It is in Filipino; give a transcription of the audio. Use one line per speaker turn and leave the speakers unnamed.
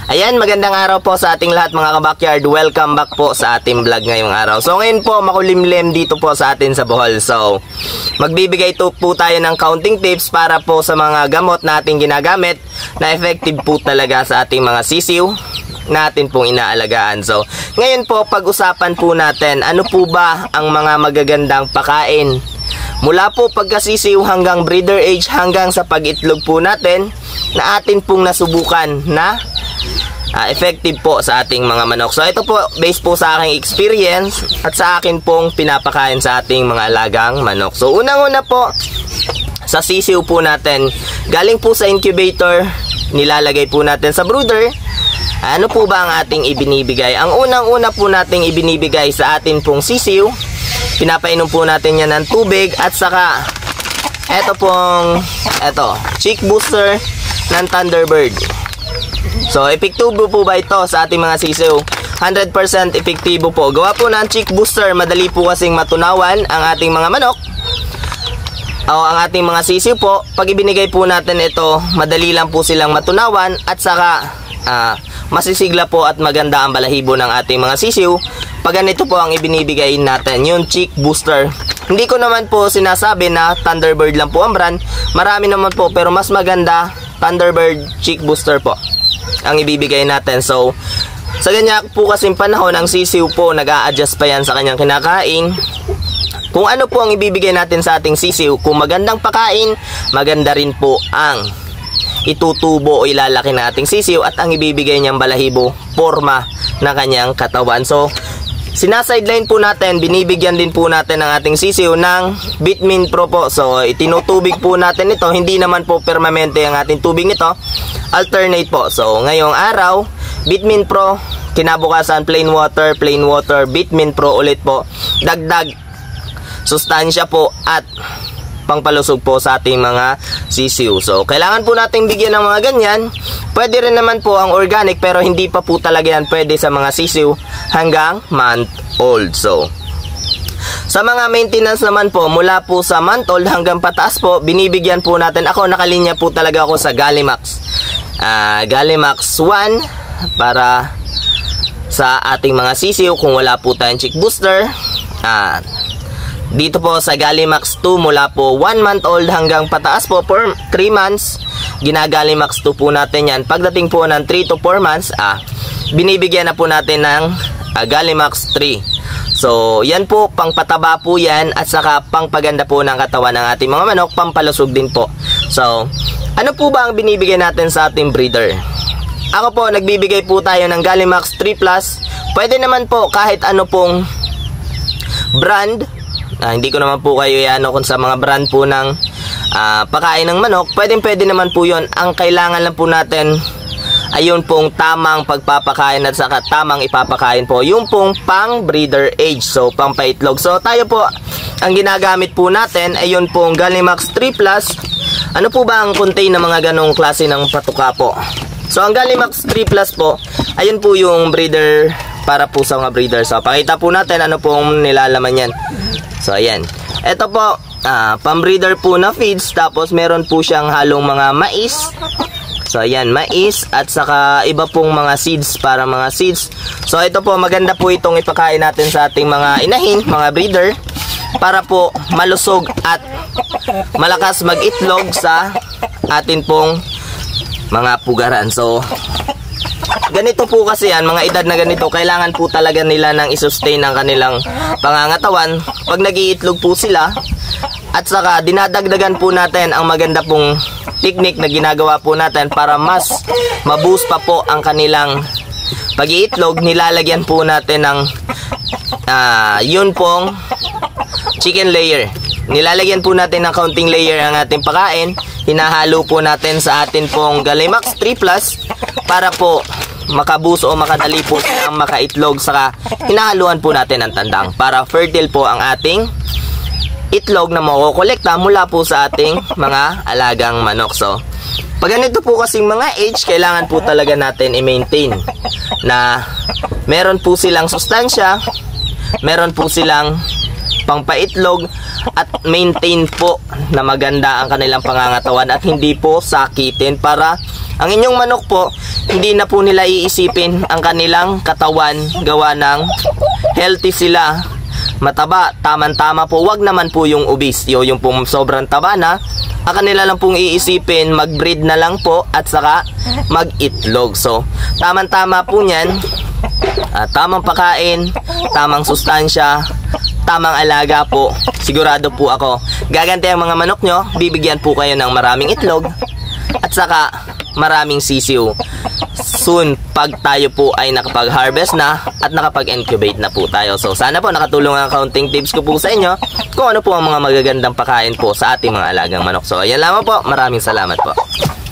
Ayan, magandang araw po sa ating lahat mga kabakyard. Welcome back po sa ating vlog ngayong araw. So ngayon po makulimlim dito po sa atin sa Bohol. So magbibigay po tayo ng counting tips para po sa mga gamot na ating ginagamit na effective po talaga sa ating mga sisiw natin pong inaalagaan. So ngayon po pag-usapan po natin ano po ba ang mga magagandang pakain mula po pagkasisiw hanggang breeder age hanggang sa pag-itlog po natin na atin pong nasubukan na effective po sa ating mga manok. So ito po based po sa aking experience at sa akin pong pinapakain sa ating mga alagang manok. So unang-una po sa sisiw po natin, galing po sa incubator, nilalagay po natin sa brooder. Ano po ba ang ating ibinibigay? Ang unang-una po nating ibinibigay sa atin pong sisiw, pinapainom po natin yan ng tubig at saka ito chick booster ng Thunderbird. So, epektibo po ba ito sa ating mga sisiw? 100% epektibo po. Gawa po ng chick booster, madali po kasing matunawan ang ating mga manok o ang ating mga sisiw po. Pag ibinigay po natin ito, madali lang po silang matunawan at saka masisigla po at maganda ang balahibo ng ating mga sisiw. Pag ganito po ang ibinibigay natin, yung chick booster. Hindi ko naman po sinasabi na Thunderbird lang po ang brand. Marami naman po pero mas maganda Thunderbird chick booster po ang ibibigay natin. So sa ganyan po kasing panahon, ang sisiw po nag-a-adjust pa yan sa kanyang kinakain. Kung ano po ang ibibigay natin sa ating sisiw, kung magandang pakain, maganda rin po ang itutubo o ilalaki ng ating sisiw at ang ibibigay niyang balahibo, forma ng kanyang katawan. So sinasideline po natin, binibigyan din po natin ng ating sisiw ng Bitmin Pro po. So itinutubig po natin ito, hindi naman po permanente ang ating tubig nito, alternate po. So ngayong araw, Bitmin Pro, kinabukasan plain water, Bitmin Pro ulit po. Dagdag sustansya po at pangpalusog po sa ating mga sisiw. So kailangan po nating bigyan ng mga ganyan. Pwede rin naman po ang organic pero hindi pa po talaga yan pwede sa mga sisiw hanggang month old. So sa mga maintenance naman po, mula po sa month old hanggang pataas po, binibigyan po natin. Ako nakalinya po talaga ako sa Gallimax Gallimax 1 para sa ating mga sisiw kung wala po tayong chick booster. Dito po sa Gallimax 2, mula po 1 month old hanggang pataas po for 3 months, ginagalimax 2 po natin yan. Pagdating po ng 3 to 4 months, binibigyan na po natin ng Gallimax 3. So yan po, pangpataba po yan at saka pangpaganda po ng katawan ng ating mga manok, pampalusog din po. So ano po ba ang binibigay natin sa ating breeder? Ako po, nagbibigay po tayo ng Gallimax 3 Plus. Pwede naman po kahit ano pong brand. Hindi ko naman po kayo kung sa mga brand po ng pakain ng manok. Pwede naman po yon. Ang kailangan lang po natin ayun pong tamang pagpapakain at saka tamang ipapakain po yung pong pang breeder age, so pang paitlog. So tayo po, ang ginagamit po natin ayun pong Gallimax 3 Plus. Ano po ba ang contain ng mga ganong klase ng patuka po? So ang Gallimax 3 Plus po, ayun po yung breeder para po sa mga breeder. So pakita po natin ano pong nilalaman yan. So ayan, ito po pang-breeder po na feeds, tapos meron po siyang halong mga mais. So ayan, mais at saka iba pong mga seeds para mga seeds. So ito po, maganda po itong ipakain natin sa ating mga inahin, mga breeder, para po malusog at malakas mag-itlog sa atin pong mga pugaran. So ganito po kasi yan, mga edad na ganito, kailangan po talaga nila ng isustain ng kanilang pangangatawan pag nag-iitlog po sila. At saka dinadagdagan po natin ang maganda pong technique na ginagawa po natin para mas maboost pa po ang kanilang pag-iitlog. Nilalagyan po natin ng yun pong chicken layer. Nilalagyan po natin ng counting layer ang ating pakain. Hinahalo po natin sa atin pong Gallimax 3 Plus para po makaboost o makadali po ang makaitlog. Saka hinahaluan po natin ang tandang para fertile po ang ating itlog na makukolekta mula po sa ating mga alagang manok. So pag ganito po kasing mga age, kailangan po talaga natin i-maintain na meron po silang sustansya, meron po silang pangpaitlog at maintain po na maganda ang kanilang pangangatawan at hindi po sakitin, para ang inyong manok po hindi na po nila iisipin ang kanilang katawan gawa ng healthy sila, mataba, tamang-tama po. Wag naman po yung obese, yung pong sobrang taba na. Ang kanila lang pong iisipin, mag-breed na lang po at saka mag-itlog. So, tamang-tama po niyan. Tamang pagkain, tamang sustansya, tamang alaga po. Sigurado po ako, gaganti ang mga manok nyo, bibigyan po kayo ng maraming itlog at saka maraming sisiw soon pag tayo po ay nakapag-harvest na at nakapag-incubate na po tayo. So sana po nakatulong ang counting tips ko po sa inyo kung ano po ang mga magagandang pakain po sa ating mga alagang manok. So ayan lamang po, maraming salamat po.